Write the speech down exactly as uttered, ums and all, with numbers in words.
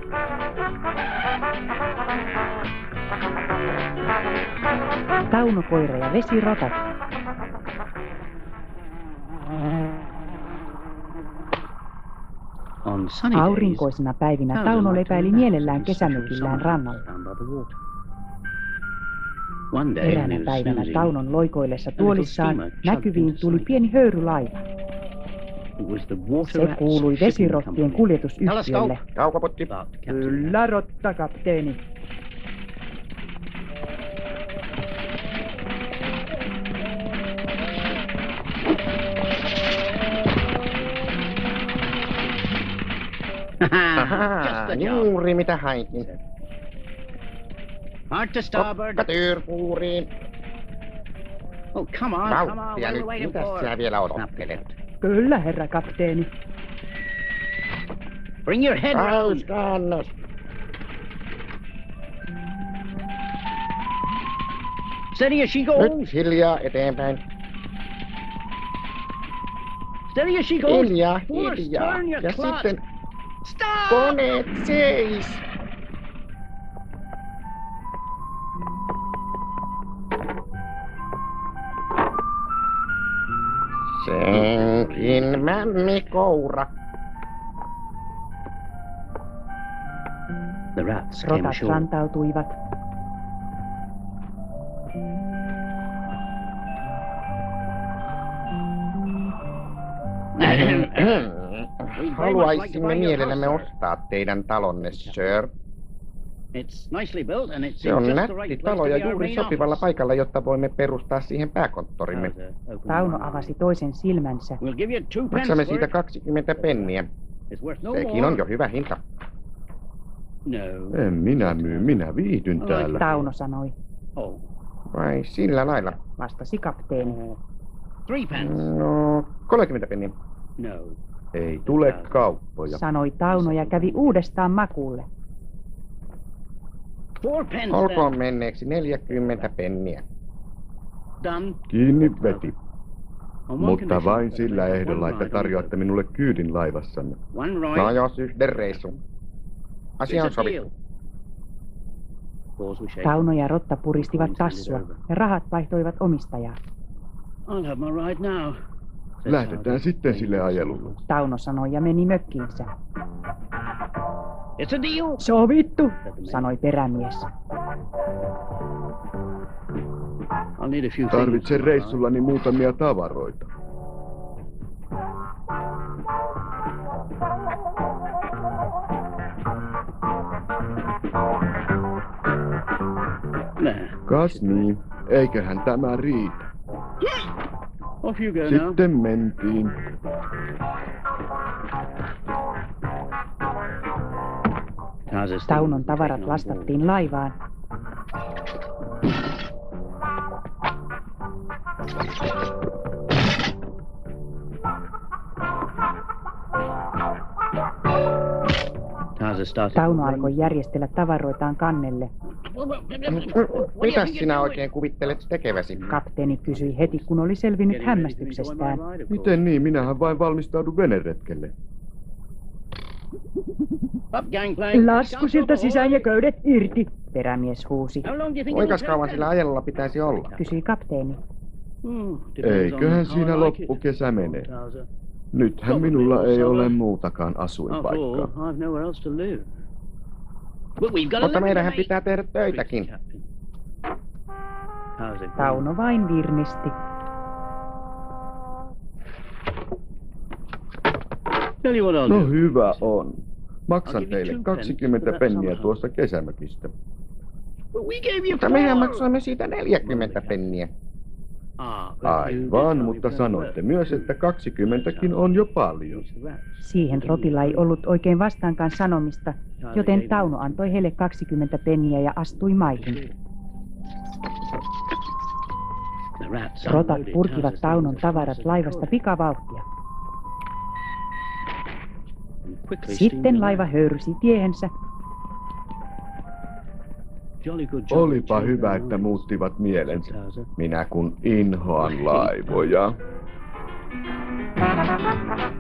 Taunokoira ja vesirotat. Aurinkoisina päivinä Tauno lepäili mielellään kesämökillään rannalla. Eräänä päivänä Taunon loikoillessa tuolissaan näkyviin tuli pieni höyrylaiva. Se kuului vesirottien kuljetusyhtiölle. Kaukopotti. Kyllä, rotta, kapteeni. Ahaa, juuri mitä haitin. Kokkatyrkuuriin. Oh, come on, come on, Vauhtia nyt, mitäs sinä vielä odottelet? Kyllä, herra kapteeni. Bring your head round. Täyskannos. Steady as she goes. Nyt hiljaa eteenpäin. Steady as she goes. Hiljaa, Force, hiljaa. turn your Ja clutch. sitten Stop! koneet seis. Senkin mämmikoura. The rats came Rotat ashore. rantautuivat. Haluaisimme mielellämme ostaa teidän talonne, sir. It's nicely built and it's Se on in just the nätti right talo place ja to be our juuri main sopivalla office. paikalla, jotta voimme perustaa siihen pääkonttorimme. Tauno avasi toisen silmänsä. We'll give you two pence Maksamme for siitä it. kaksikymmentä penniä. It's worth no Sekin more. on jo hyvä hinta. No. En minä myy, minä viihdyn täällä. Tauno sanoi. Oh. Vai sillä lailla? Vastasi kapteeni. Three pence. No, kolmekymmentä penniä. No. Ei tule kauppoja. Sanoi Tauno ja kävi uudestaan makuulle. Four pence Olkoon then. menneeksi neljäkymmentä penniä. Done. Kiinni veti. On one Mutta condition. vain sillä ehdolla, One että ride, tarjoatte minulle kyydin laivassanne. One ride. No jos yhden reissun. Asia on It's a deal. sovittu. Balls we shake. Tauno ja Rotta puristivat tassua ja rahat vaihtoivat omistajaa. I'll have my ride now. Lähdetään sitten sille ajelulle. Tauno sanoi ja meni mökkiinsä. It's a deal. Sovittu, sanoi perämies. I'll need a few Tarvitsen things. reissullani muutamia tavaroita. Nah. Kas niin, eiköhän tämä riitä. Off you go now. Sitten mentiin. Taunon tavarat lastattiin laivaan. Tauno alkoi järjestellä tavaroitaan kannelle. Mitäs sinä oikein kuvittelet tekeväsi? Kapteeni kysyi heti, kun oli selvinnyt hämmästyksestään. Miten niin? Minähän vain valmistaudun veneretkelle. Lasku siltä sisään ja köydet irti, perämies huusi. Kuinka kauan sillä ajelulla pitäisi olla? Kysyi kapteeni. Eiköhän siinä loppukesä mene. Nythän minulla ei ole muutakaan asuinpaikkaa. Mutta meidänhän pitää tehdä töitäkin. Tauno vain virnisti. No hyvä on. Maksan teille kaksikymmentä penniä tuosta kesämökistä. Mutta mehän maksoimme siitä neljäkymmentä penniä. Aivan, mutta sanoitte myös, että kaksikymmentäkin on jo paljon. Siihen Rotilla ei ollut oikein vastaankaan sanomista, joten Tauno antoi heille kaksikymmentä penniä ja astui maihin. Rotat purkivat Taunon tavarat laivasta pikavauhtia. Sitten laiva höyrysi tiehensä. Olipa hyvä, että muuttivat mielensä. Minä kun inhoan laivoja.